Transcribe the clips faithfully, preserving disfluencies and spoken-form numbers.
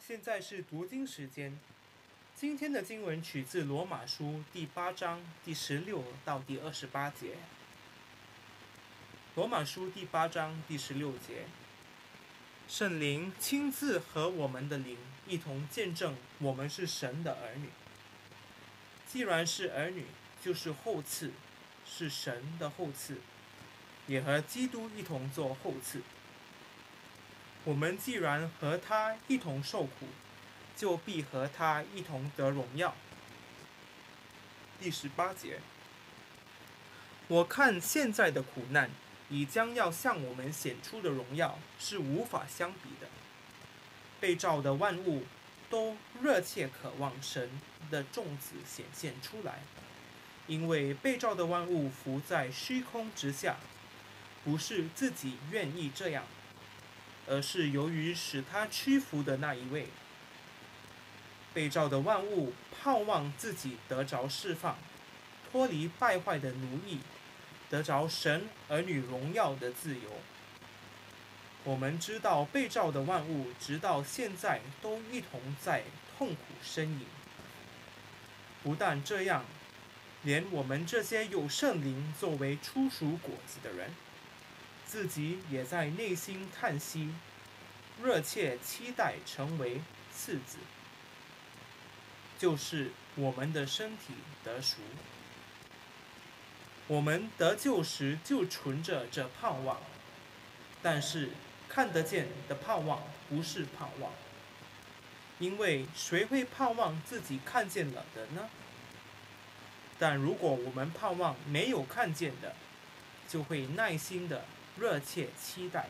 现在是读经时间。今天的经文取自罗马书第八章第十六到第二十八节。罗马书第八章第十六节，圣灵亲自和我们的灵一同见证我们是神的儿女。既然是儿女，就是后赐，是神的后赐，也和基督一同做后赐。我们既然和他一同受苦，就必和他一同得荣耀。第十八节，我看现在的苦难，以将要向我们显出的荣耀是无法相比的。被造的万物都热切渴望神的种子显现出来，因为被造的万物伏在虚空之下，不是自己愿意这样，而是由于使他屈服的那一位。被造的万物盼望自己得着释放，脱离败坏的奴役，得着神儿女荣耀的自由。我们知道被造的万物直到现在都一同在痛苦呻吟。不但这样，连我们这些有圣灵作为初熟果子的人，自己也在内心叹息，热切期待成为次子，就是我们的身体得赎。我们得救时就存着这盼望，但是看得见的盼望不是盼望，因为谁会盼望自己看见了的呢？但如果我们盼望没有看见的，就会耐心的热切期待。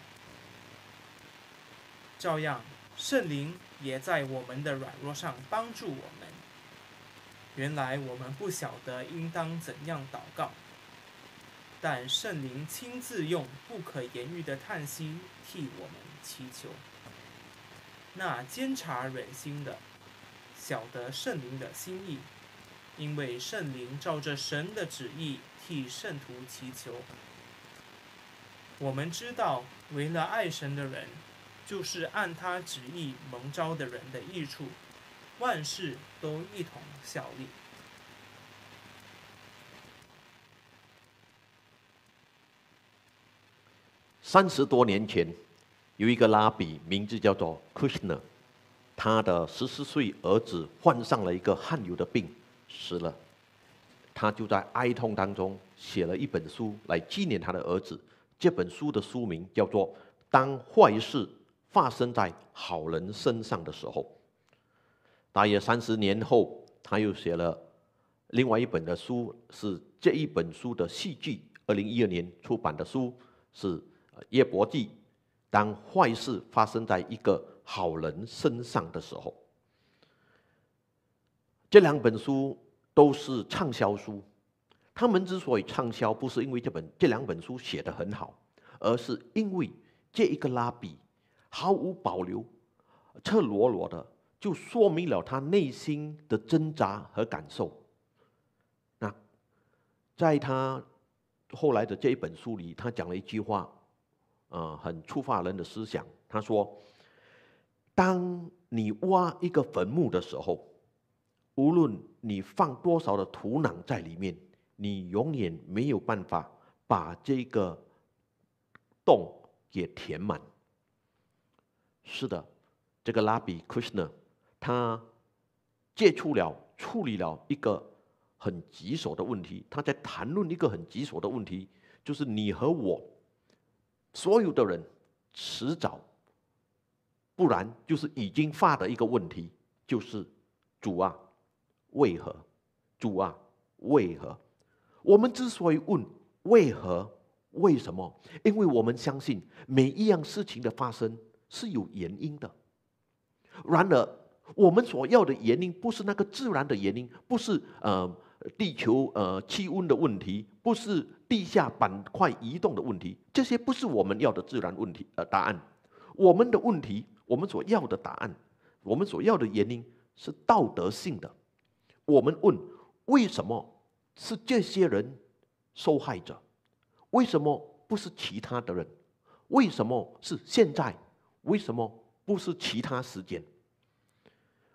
照样，圣灵也在我们的软弱上帮助我们。原来我们不晓得应当怎样祷告，但圣灵亲自用不可言喻的叹息替我们祈求。那监察人心的，晓得圣灵的心意，因为圣灵照着神的旨意替圣徒祈求。我们知道，为了爱神的人，就是按他旨意蒙召的人的益处，万事都一同效力。 三十多年前，有一个拉比，名字叫做 Kushner， 他的十四岁儿子患上了一个汗流的病，死了。他就在哀痛当中写了一本书来纪念他的儿子。这本书的书名叫做《当坏事发生在好人身上的时候》。大约三十年后，他又写了另外一本的书，是这一本书的续记。二零一二年出版的书是《约伯记》，当坏事发生在一个好人身上的时候。这两本书都是畅销书。他们之所以畅销，不是因为这本这两本书写得很好，而是因为这一个拉比毫无保留、赤裸裸的就说明了他内心的挣扎和感受。那在他后来的这一本书里，他讲了一句话，呃，很触发人的思想。他说：“当你挖一个坟墓的时候，无论你放多少的土壤在里面，你永远没有办法把这个洞给填满。”是的，这个拉比 Kushner 他接触了、处理了一个很棘手的问题。他在谈论一个很棘手的问题，就是你和我所有的人迟早，不然就是已经发的一个问题，就是主啊，为何？主啊，为何？我们之所以问为何、为什么，因为我们相信每一样事情的发生是有原因的。然而，我们所要的原因不是那个自然的原因，不是呃地球呃气温的问题，不是地下板块移动的问题，这些不是我们要的自然问题呃答案。我们的问题，我们所要的答案，我们所要的原因是道德性的。我们问为什么是这些人受害者？为什么不是其他的人？为什么是现在？为什么不是其他时间？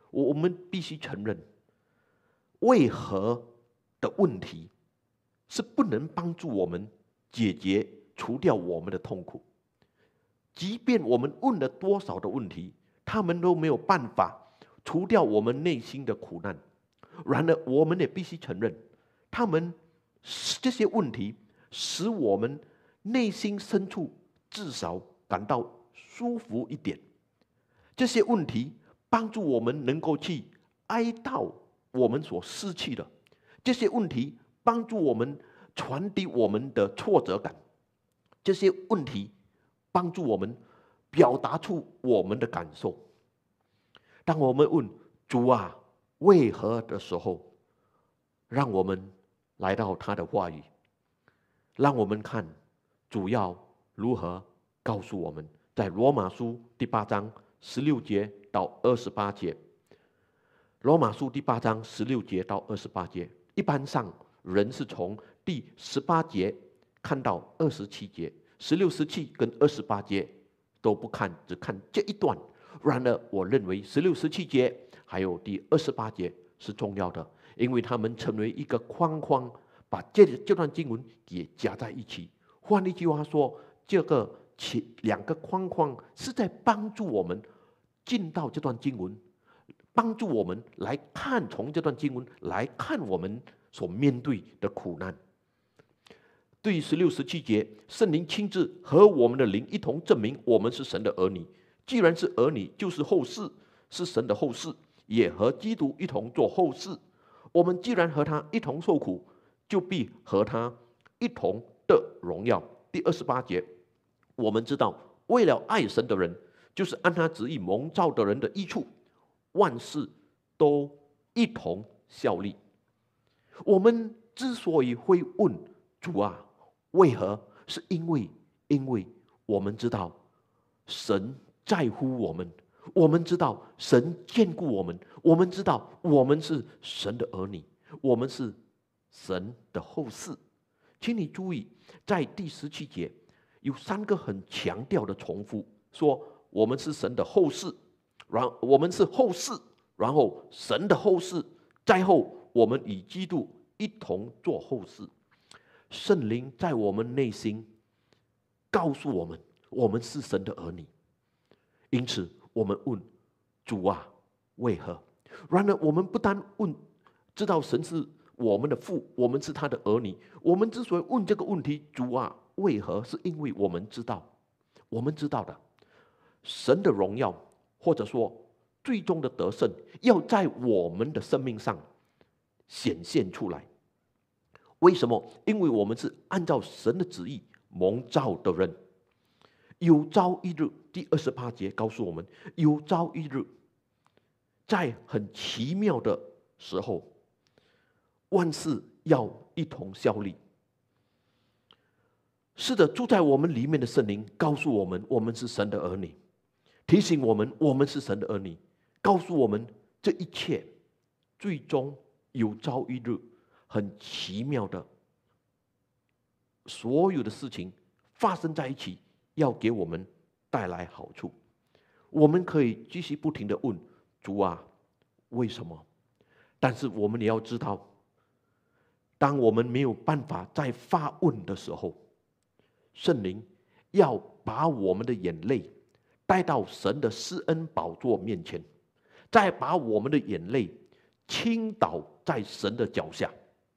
我我们必须承认，为何的问题是不能帮助我们解决、除掉我们的痛苦。即便我们问了多少的问题，他们都没有办法除掉我们内心的苦难。然而，我们也必须承认，他们这些问题使我们内心深处至少感到舒服一点。这些问题帮助我们能够去哀悼我们所失去的，这些问题帮助我们传递我们的挫折感，这些问题帮助我们表达出我们的感受。当我们问主啊，为何的时候，让我们来到他的话语，让我们看主要如何告诉我们，在罗马书第八章十六节到二十八节。罗马书第八章十六节到二十八节，一般上人是从第十八节看到二十七节，十六、十七跟二十八节都不看，只看这一段。然而，我认为十六、十七节还有第二十八节是重要的，因为他们成为一个框框，把这这段经文也加在一起。换一句话说，这个两个框框是在帮助我们进到这段经文，帮助我们来看，从这段经文来看我们所面对的苦难。对于十六、十七节，圣灵亲自和我们的灵一同证明我们是神的儿女。既然是儿女，就是后世，是神的后世，也和基督一同做后世。我们既然和他一同受苦，就必和他一同得荣耀。第二十八节，我们知道，为了爱神的人，就是按他旨意蒙召的人的益处，万事都一同效力。我们之所以会问主啊，为何？是因为，因为我们知道神在乎我们，我们知道神眷顾我们，我们知道我们是神的儿女，我们是神的后世。请你注意，在第十七节有三个很强调的重复，说我们是神的后世，然我们是后世，然后神的后世，再后我们与基督一同做后世。圣灵在我们内心告诉我们，我们是神的儿女。因此，我们问主啊，为何？然而，我们不单问，知道神是我们的父，我们是他的儿女。我们之所以问这个问题，主啊，为何？是因为我们知道，我们知道的，神的荣耀，或者说最终的得胜，要在我们的生命上显现出来。为什么？因为我们是按照神的旨意蒙召的人。有朝一日，第二十八节告诉我们，有朝一日，在很奇妙的时候，万事要一同效力。是的，住在我们里面的圣灵告诉我们，我们是神的儿女，提醒我们，我们是神的儿女，告诉我们这一切，最终有朝一日，很奇妙的，所有的事情发生在一起，要给我们带来好处。我们可以继续不停地问主啊，为什么？但是我们也要知道，当我们没有办法再发问的时候，圣灵要把我们的眼泪带到神的施恩宝座面前，再把我们的眼泪倾倒在神的脚下。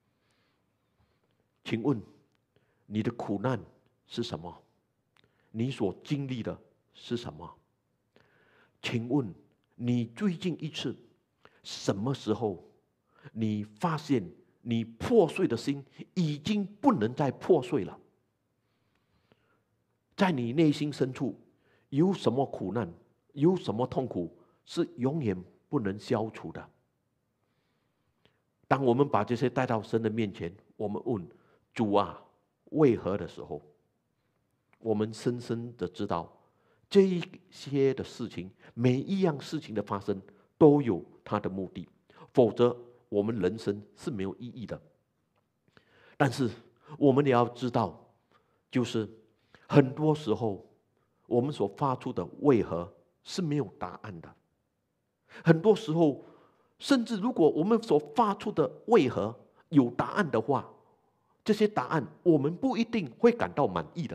请问你的苦难是什么？你所经历的是什么？请问你最近一次什么时候你发现你破碎的心已经不能再破碎了？在你内心深处有什么苦难，有什么痛苦是永远不能消除的？当我们把这些带到神的面前，我们问主啊，为何的时候，我们深深的知道，这一些的事情，每一样事情的发生都有它的目的，否则我们人生是没有意义的。但是我们也要知道，就是很多时候我们所发出的为何是没有答案的。 很多时候，甚至如果我们所发出的为何有答案的话，这些答案我们不一定会感到满意的。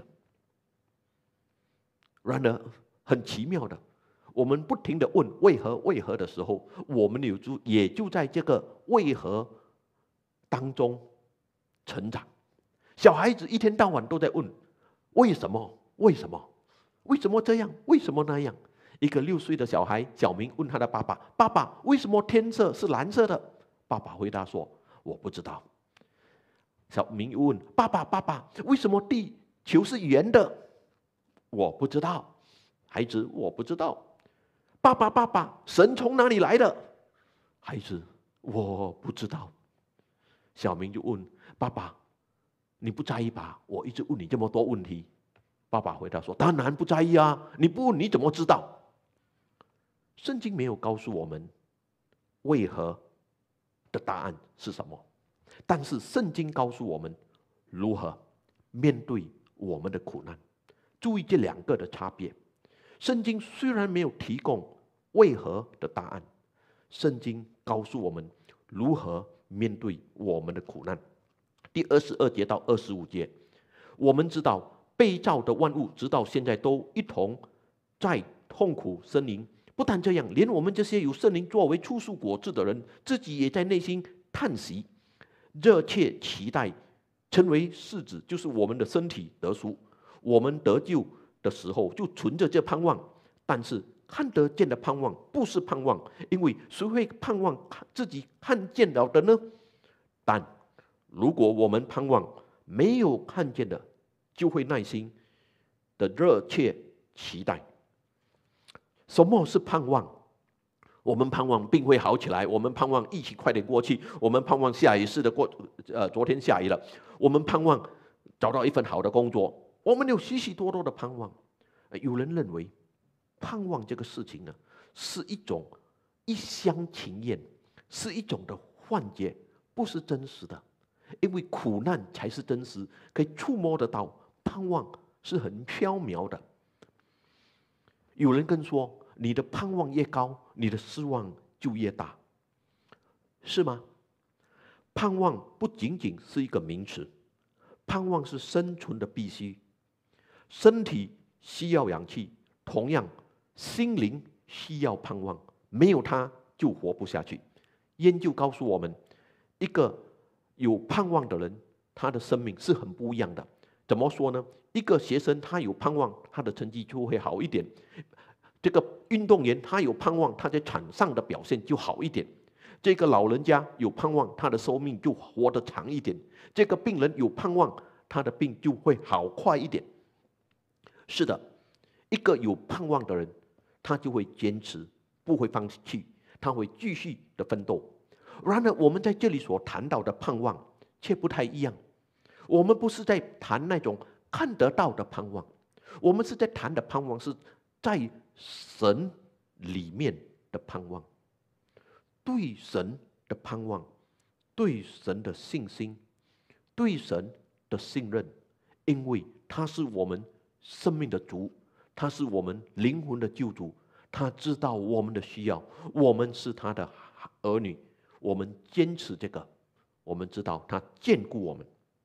然而，很奇妙的，我们不停地问为何为何的时候，我们有就也就在这个为何当中成长。小孩子一天到晚都在问为什么为什么为什么这样为什么那样。一个六岁的小孩小明问他的爸爸：“爸爸，为什么天色是蓝色的？”爸爸回答说：“我不知道。”小明又问：“爸爸，爸爸，为什么地球是圆的？”“我不知道。”“孩子，我不知道。”“爸爸，爸爸，神从哪里来的？”“孩子，我不知道。”小明就问：“爸爸，你不在意吧？我一直问你这么多问题。”爸爸回答说：“当然不在意啊！你不问你怎么知道？”圣经没有告诉我们为何的答案是什么，但是圣经告诉我们如何面对我们的苦难。注意这两个的差别。圣经虽然没有提供为何的答案，圣经告诉我们如何面对我们的苦难。第二十二节到二十五节，我们知道被造的万物直到现在都一同在痛苦呻吟。不但这样，连我们这些有圣灵作为初熟果子的人，自己也在内心叹息，热切期待成为世子，就是我们的身体得赎。我们得救的时候就存着这盼望，但是看得见的盼望不是盼望，因为谁会盼望自己看见了的呢？但如果我们盼望没有看见的，就会耐心的热切期待。什么是盼望？我们盼望病会好起来，我们盼望疫情快点过去，我们盼望下雨似的过，呃，昨天下雨了，我们盼望找到一份好的工作，我们有许许多多的盼望。有人认为，盼望这个事情呢，是一种一厢情愿，是一种的幻觉，不是真实的。因为苦难才是真实，可以触摸得到，盼望是很飘渺的。有人更说，你的盼望越高，你的失望就越大，是吗？盼望不仅仅是一个名词，盼望是生存的必须。身体需要氧气，同样，心灵需要盼望，没有它就活不下去。研究告诉我们，一个有盼望的人，他的生命是很不一样的。怎么说呢？一个学生他有盼望，他的成绩就会好一点；这个运动员他有盼望，他在场上的表现就好一点；这个老人家有盼望，他的寿命就活得长一点；这个病人有盼望，他的病就会好快一点。是的，一个有盼望的人，他就会坚持，不会放弃，他会继续的奋斗。然而，我们在这里所谈到的盼望却不太一样。我们不是在谈那种看得到的盼望，我们是在谈的盼望是在神里面的盼望，对神的盼望，对神的信心，对神的信任，因为他是我们生命的主，他是我们灵魂的救主，他知道我们的需要，我们是他的儿女，我们坚持这个，我们知道他眷顾我们。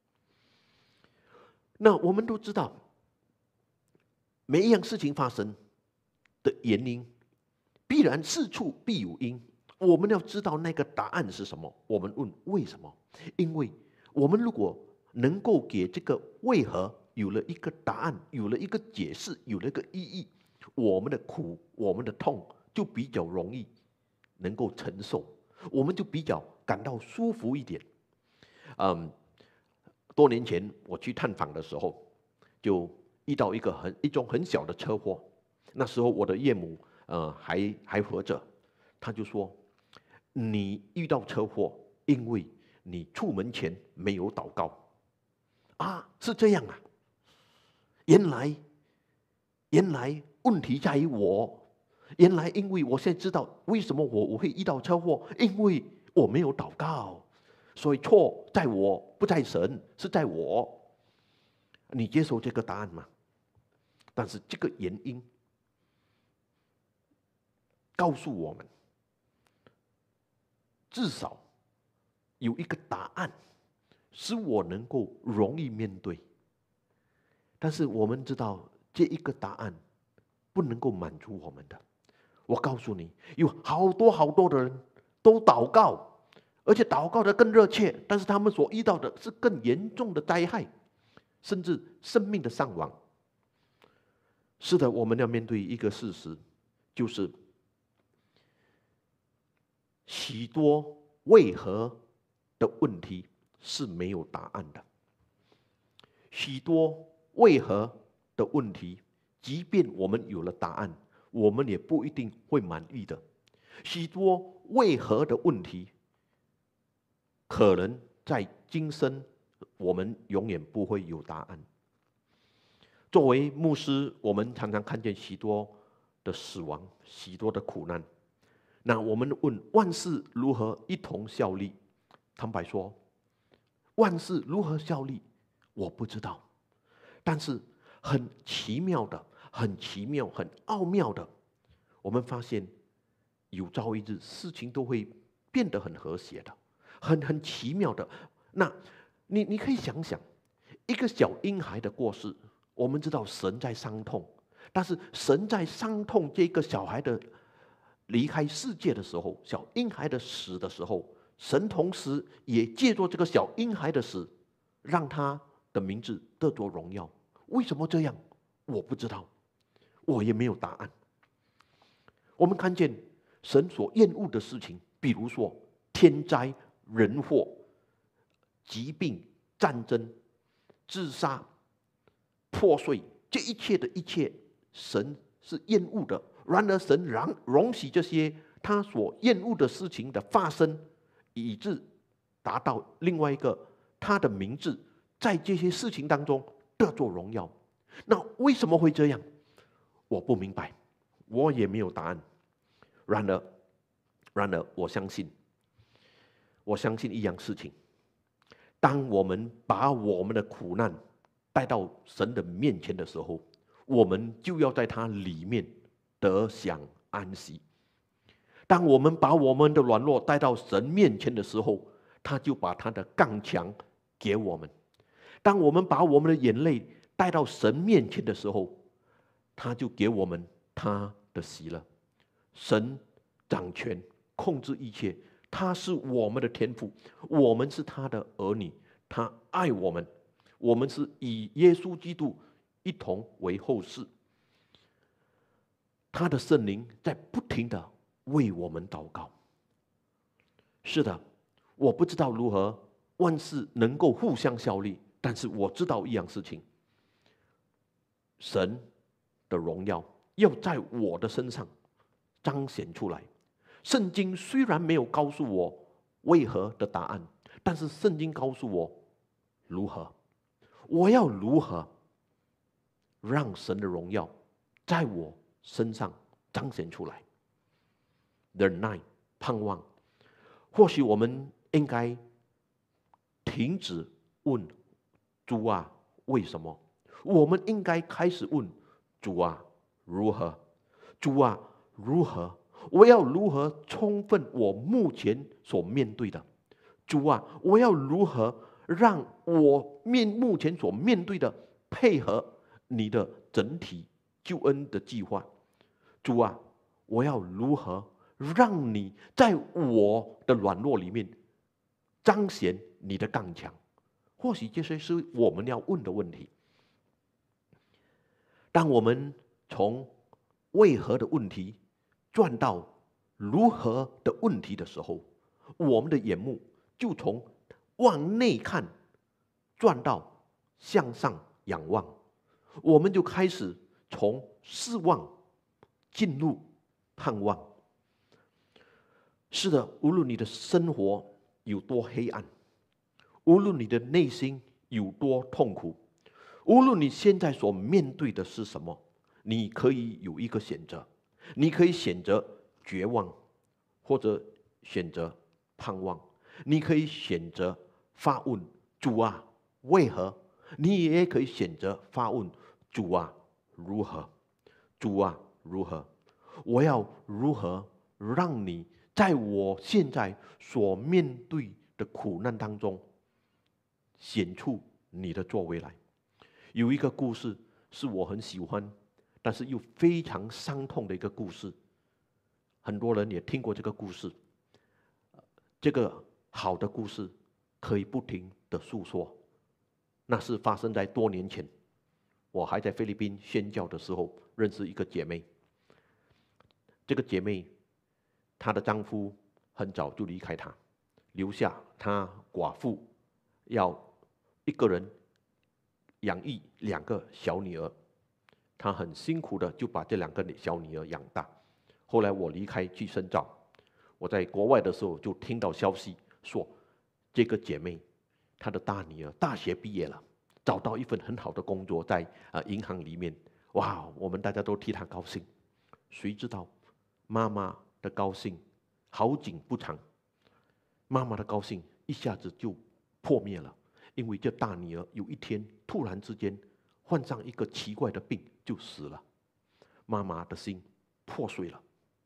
那我们都知道，每一样事情发生的原因，必然事出必有因。我们要知道那个答案是什么。我们问为什么？因为我们如果能够给这个为何有了一个答案，有了一个解释，有了一个意义，我们的苦，我们的痛就比较容易能够承受，我们就比较感到舒服一点。嗯。多年前我去探访的时候，就遇到一个很一种很小的车祸。那时候我的岳母呃还还活着，他就说：“你遇到车祸，因为你出门前没有祷告。”啊，是这样啊！原来原来问题在于我，原来因为我现在知道为什么我我会遇到车祸，因为我没有祷告。所以错在我，不在神，是在我。你接受这个答案吗？但是这个原因告诉我们， 至少有一个答案，使我能够容易面对。但是我们知道，这一个答案不能够满足我们的。我告诉你，有好多好多的人都祷告，而且祷告的更热切，但是他们所遇到的是更严重的灾害，甚至生命的伤亡。是的，我们要面对一个事实，就是许多为何的问题是没有答案的。许多为何的问题，即便我们有了答案，我们也不一定会满意的。许多为何的问题，可能在今生我们永远不会有答案。作为牧师，我们常常看见许多的死亡，许多的苦难。那我们问万事如何一同效力？坦白说，万事如何效力，我不知道。但是很奇妙的，很奇妙、很奥妙的，我们发现有朝一日事情都会变得很和谐的，很很奇妙的。那你你可以想想，一个小婴孩的过世，我们知道神在伤痛，但是神在伤痛这个小孩的离开世界的时候，小婴孩的死的时候，神同时也借助这个小婴孩的死，让他的名字得着荣耀。为什么这样？我不知道，我也没有答案。我们看见神所厌恶的事情，比如说天灾、人祸、疾病、战争、自杀、破碎，这一切的一切，神是厌恶的。然而神容容许这些他所厌恶的事情的发生，以致达到另外一个他的名字在这些事情当中得着荣耀。那为什么会这样？我不明白，我也没有答案。然而，然而我相信，我相信一样事情：当我们把我们的苦难带到神的面前的时候，我们就要在他里面得享安息。当我们把我们的软弱带到神面前的时候，他就把他的刚强给我们。当我们把我们的眼泪带到神面前的时候，他就给我们他的喜乐。神掌权控制一切，他是我们的天父，我们是他的儿女，他爱我们，我们是以耶稣基督一同为后世。他的圣灵在不停的为我们祷告。是的，我不知道如何万事能够互相效力，但是我知道一样事情：神的荣耀要在我的身上彰显出来。圣经虽然没有告诉我为何的答案，但是圣经告诉我如何，我要如何让神的荣耀在我身上彰显出来。忍耐、盼望。或许我们应该停止问主啊为什么，我们应该开始问主啊如何，主啊如何，我要如何充分我目前所面对的，主啊我要如何让我面目前所面对的配合你的整体救恩的计划，主啊我要如何让你在我的软弱里面彰显你的刚强。或许这些是我们要问的问题。当我们从为何的问题转到如何的问题的时候，我们的眼目就从往内看转到向上仰望，我们就开始从失望进入盼望。是的，无论你的生活有多黑暗，无论你的内心有多痛苦，无论你现在所面对的是什么，你可以有一个选择，你可以选择绝望，或者选择盼望，你可以选择发问主啊为何，你也可以选择发问主啊如何，主啊如何，我要如何让你在我现在所面对的苦难当中，显出你的作为来。有一个故事是我很喜欢，但是又非常伤痛的一个故事，很多人也听过这个故事。这个好的故事可以不停的诉说，那是发生在多年前，我还在菲律宾宣教的时候，认识一个姐妹。这个姐妹，她的丈夫很早就离开她，留下她寡妇，要一个人养育两个小女儿。她很辛苦的就把这两个小女儿养大。后来我离开去深造，我在国外的时候就听到消息说，这个姐妹她的大女儿大学毕业了，找到一份很好的工作，在呃银行里面。哇，我们大家都替她高兴。谁知道妈妈的高兴好景不长，妈妈的高兴一下子就破灭了，因为这大女儿有一天突然之间患上一个奇怪的病，就死了。妈妈的心破碎了。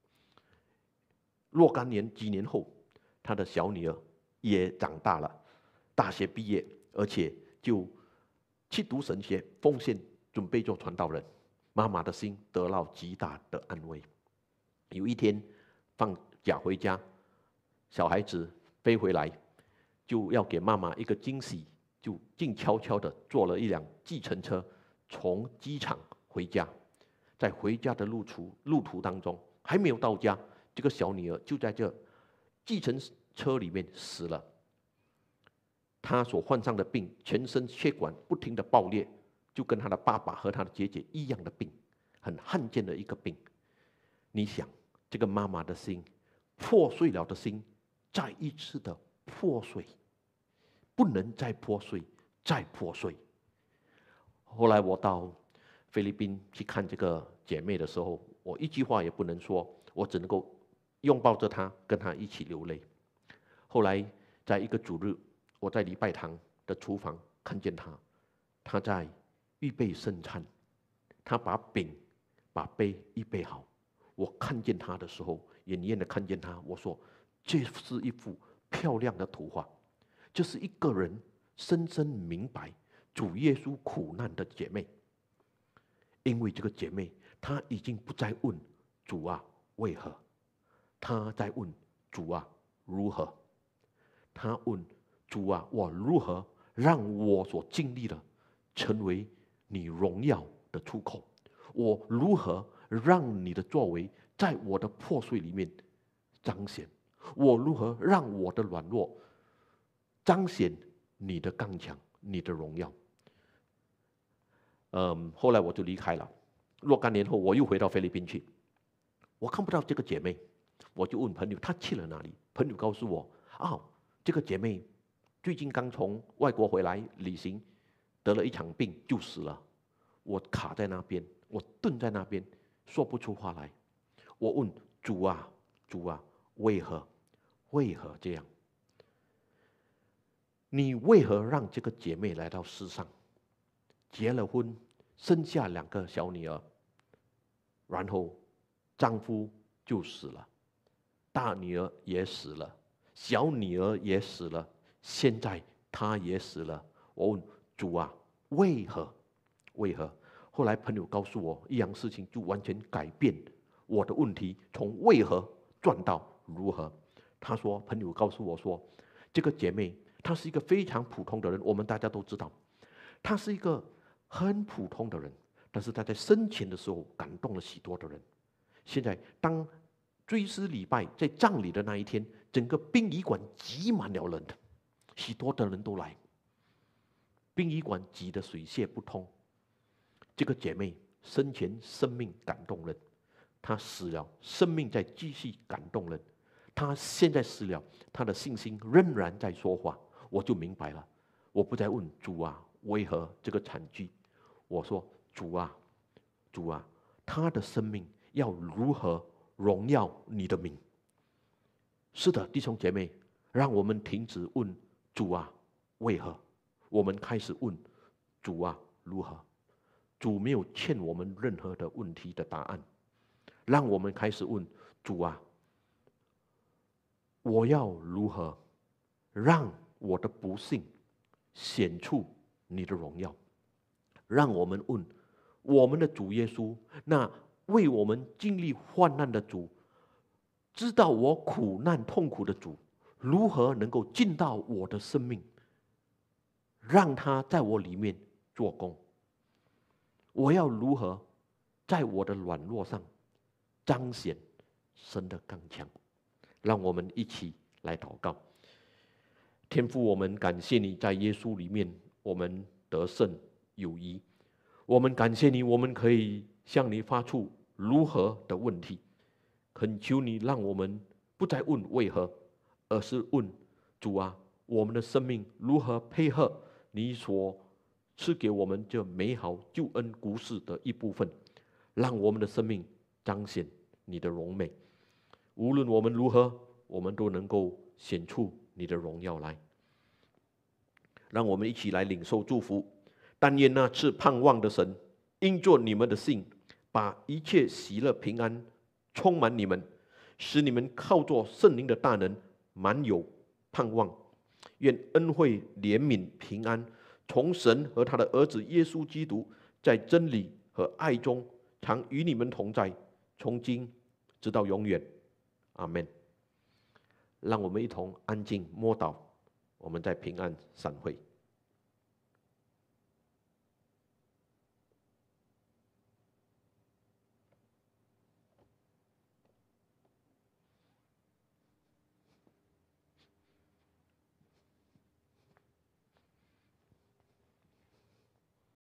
若干年几年后，她的小女儿也长大了，大学毕业，而且就去读神学，奉献准备做传道人。妈妈的心得到极大的安慰。有一天放假回家，小孩子飞回来，就要给妈妈一个惊喜，就静悄悄的坐了一辆计程车从机场回家。在回家的路途路途当中，还没有到家，这个小女儿就在这计程车里面死了。她所患上的病，全身血管不停的爆裂，就跟她的爸爸和她的姐姐一样的病，很罕见的一个病。你想，这个妈妈的心破碎了的心，再一次的破碎，不能再破碎，再破碎。后来我到菲律宾去看这个姐妹的时候，我一句话也不能说，我只能够拥抱着她，跟她一起流泪。后来在一个主日，我在礼拜堂的厨房看见她，她在预备圣餐，她把饼把杯预备好。我看见她的时候，远远的看见她，我说这是一幅漂亮的图画，这是一个人深深明白主耶稣苦难的姐妹。因为这个姐妹她已经不再问主啊为何，她在问主啊如何。她问主啊，我如何让我所经历的成为你荣耀的出口？我如何让你的作为在我的破碎里面彰显？我如何让我的软弱彰显你的刚强，你的荣耀？嗯，后来我就离开了。若干年后，我又回到菲律宾去，我看不到这个姐妹，我就问朋友她去了哪里。朋友告诉我，啊，这个姐妹最近刚从外国回来旅行，得了一场病就死了。我卡在那边，我蹲在那边，说不出话来。我问主啊，主啊，为何？为何这样？你为何让这个姐妹来到世上，结了婚，生下两个小女儿，然后丈夫就死了，大女儿也死了，小女儿也死了，现在她也死了。我问主啊，为何？为何？后来朋友告诉我一样事情，就完全改变我的问题，从为何转到如何。他说，朋友告诉我说，这个姐妹她是一个非常普通的人，我们大家都知道，她是一个很普通的人，但是她在生前的时候感动了许多的人。现在当追思礼拜在葬礼的那一天，整个殡仪馆挤满了人，许多的人都来，殡仪馆挤得水泄不通。这个姐妹生前生命感动人，她死了，生命在继续感动人。她现在死了，她的信心仍然在说话。我就明白了，我不再问主啊为何这个惨剧，我说主啊，主啊，她的生命要如何荣耀你的名？是的，弟兄姐妹，让我们停止问主啊为何，我们开始问主啊如何。主没有欠我们任何的问题的答案，让我们开始问主啊我要如何让我的不幸显出你的荣耀？让我们问我们的主耶稣，那为我们经历患难的主，知道我苦难痛苦的主，如何能够进到我的生命，让他在我里面做工？我要如何在我的软弱上彰显神的刚强？让我们一起来祷告。天父，我们感谢你在耶稣里面我们得胜有余，我们感谢你，我们可以向你发出如何的问题，恳求你让我们不再问为何，而是问主啊，我们的生命如何配合你所赐给我们这美好救恩故事的一部分，让我们的生命彰显你的荣美。无论我们如何，我们都能够显出你的荣耀来。让我们一起来领受祝福。但愿那赐盼望的神，因着你们的信，把一切喜乐平安充满你们，使你们靠着圣灵的大能，满有盼望。愿恩惠、怜悯、平安，从神和他的儿子耶稣基督，在真理和爱中，常与你们同在，从今直到永远。阿们。让我们一同安静默祷，我们再平安散会。